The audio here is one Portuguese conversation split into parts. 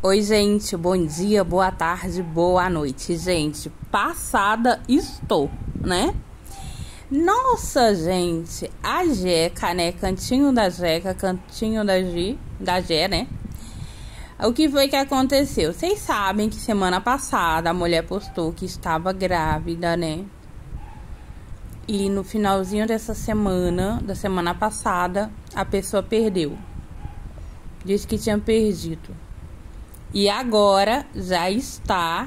Oi, gente, bom dia, boa tarde, boa noite, gente. Passada estou, né? Nossa, gente, a Jeca, né? Cantinho da Jeca, cantinho da Gé, né? O que foi que aconteceu? Vocês sabem que semana passada a mulher postou que estava grávida, né? E no finalzinho dessa semana, da semana passada, a pessoa perdeu. Disse que tinha perdido. E agora já está,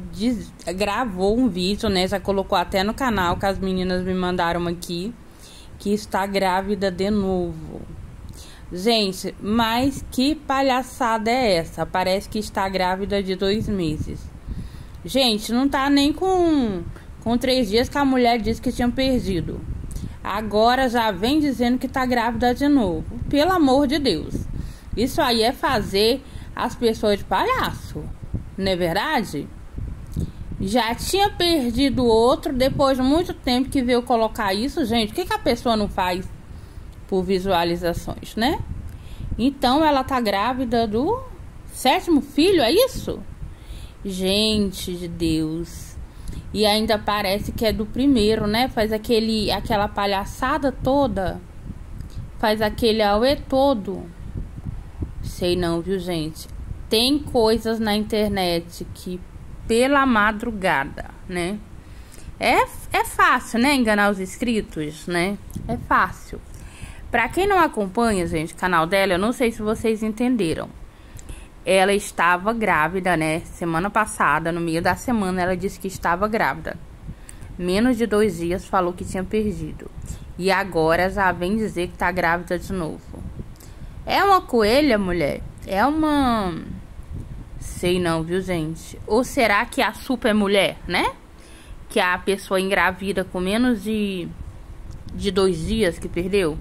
gravou um vídeo, né? Já colocou até no canal, que as meninas me mandaram aqui, que está grávida de novo. Gente, mas que palhaçada é essa? Parece que está grávida de 2 meses. Gente, não tá nem com 3 dias que a mulher disse que tinha perdido. Agora já vem dizendo que tá grávida de novo. Pelo amor de Deus. Isso aí é fazer as pessoas de palhaço, não é verdade? Já tinha perdido outro, depois de muito tempo que veio colocar isso, gente. O que a pessoa não faz por visualizações, né? Então ela tá grávida do 7º filho, é isso? Gente de Deus. E ainda parece que é do primeiro, né? Faz aquela palhaçada toda. Faz aquele auê todo. Sei não, viu, gente? Tem coisas na internet que pela madrugada, né? É fácil, né? Enganar os inscritos, né? É fácil. Pra quem não acompanha, gente, o canal dela, eu não sei se vocês entenderam. Ela estava grávida, né? Semana passada, no meio da semana, ela disse que estava grávida. Menos de 2 dias falou que tinha perdido. E agora já vem dizer que tá grávida de novo. É uma coelha, mulher? É uma... Sei não, viu, gente? Ou será que a super mulher, né? Que a pessoa engravida com menos de 2 dias que perdeu?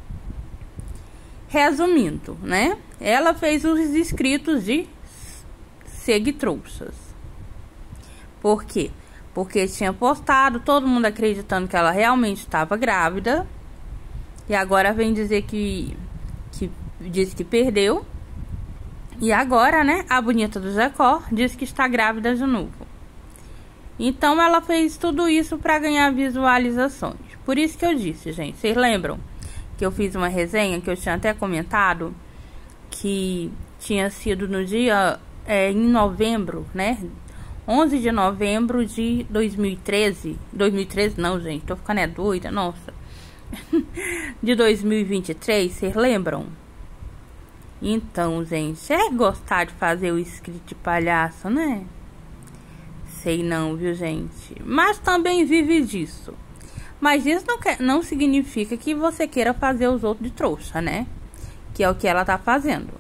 Resumindo, né? Ela fez os inscritos de seguitrouxas. Por quê? Porque tinha postado, todo mundo acreditando que ela realmente estava grávida. E agora vem dizer que disse que perdeu. E agora, né, a bonita do Jacó diz que está grávida de novo. Então ela fez tudo isso para ganhar visualizações. Por isso que eu disse, gente, vocês lembram que eu fiz uma resenha que eu tinha até comentado que tinha sido no dia em novembro, né? 11 de novembro de 2013. 2013 não, gente, tô ficando doida, nossa. De 2023, vocês lembram? Então, gente, é gostar de fazer o script de palhaço, né? Sei não, viu, gente? Mas também vive disso. Mas isso não significa que você queira fazer os outros de trouxa, né? Que é o que ela tá fazendo.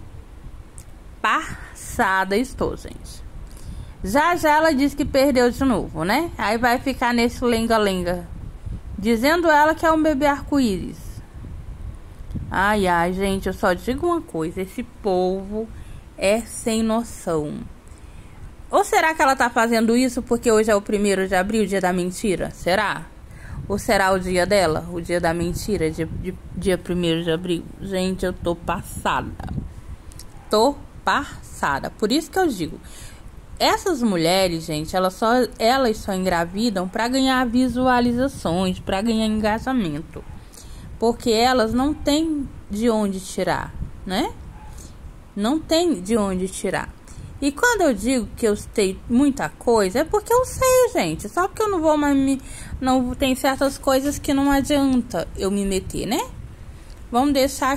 Passada estou, gente. Já ela disse que perdeu de novo, né? Aí vai ficar nesse lenga-lenga. Dizendo ela que é um bebê arco-íris. Ai, gente, eu só digo uma coisa. Esse povo é sem noção. Ou será que ela tá fazendo isso porque hoje é o 1º de abril, dia da mentira? Será? Ou será o dia dela? O dia da mentira, dia 1º de abril? Gente, eu tô passada. Tô passada. Por isso que eu digo. Essas mulheres, gente, elas só engravidam pra ganhar visualizações, pra ganhar engajamento. Porque elas não têm de onde tirar, né? Não tem de onde tirar. E quando eu digo que eu sei muita coisa, é porque eu sei, gente. Só porque eu não vou mais não tem certas coisas que não adianta eu me meter, né? Vamos deixar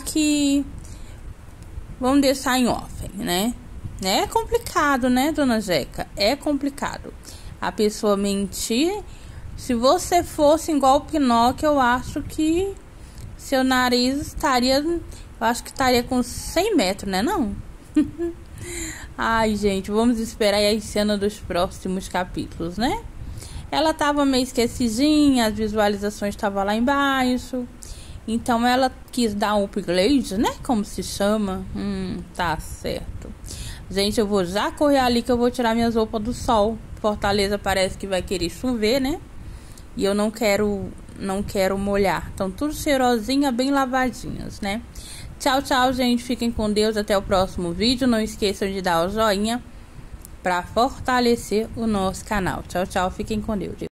em off, né? É complicado, né, dona Jeca? É complicado. A pessoa mentir. Se você fosse igual o Pinóquio, eu acho que seu nariz estaria... Eu acho que estaria com 100 metros, né, não? Ai, gente, vamos esperar aí a cena dos próximos capítulos, né? Ela tava meio esquecidinha, as visualizações estavam lá embaixo. Então ela quis dar um upgrade, né? Como se chama. Tá certo. Gente, eu vou já correr ali que eu vou tirar minhas roupas do sol. Fortaleza parece que vai querer chover, né? E eu não quero molhar. Estão tudo cheirosinha, bem lavadinhas, né? Tchau, tchau, gente. Fiquem com Deus. Até o próximo vídeo. Não esqueçam de dar o joinha para fortalecer o nosso canal. Tchau, tchau. Fiquem com Deus.